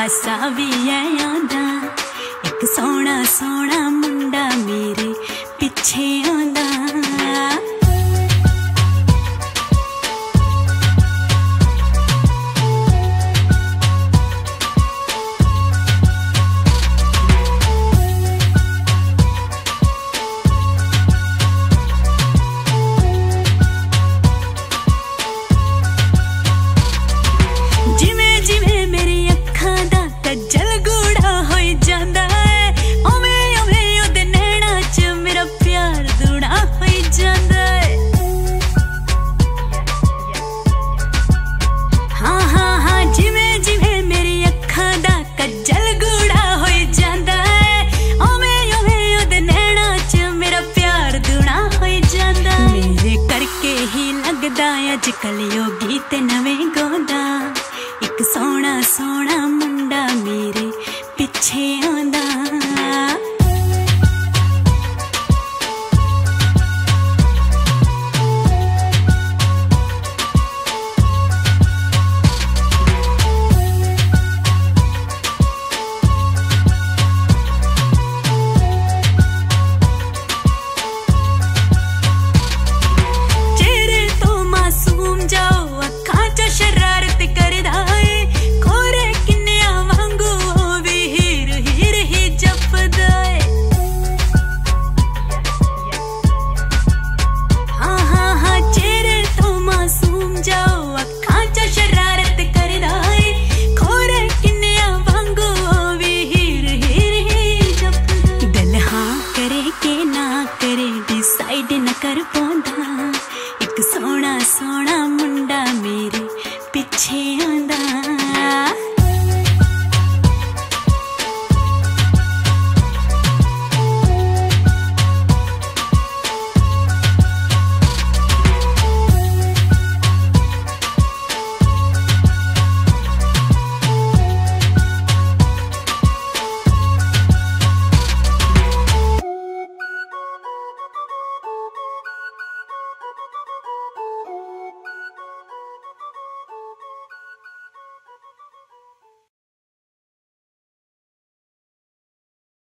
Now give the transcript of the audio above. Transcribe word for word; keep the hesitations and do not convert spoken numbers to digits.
हासा भी है आंदा, एक सोना सोना मुंडा मेरे पिछे आंदा। अजकल योगी ते नवें गोदा, एक सोना सोना मुंडा मेरे पिछे आंदा। डिसाइड न कर पांदा, एक सोना सोना मुंडा मेरे पिछे आंदा।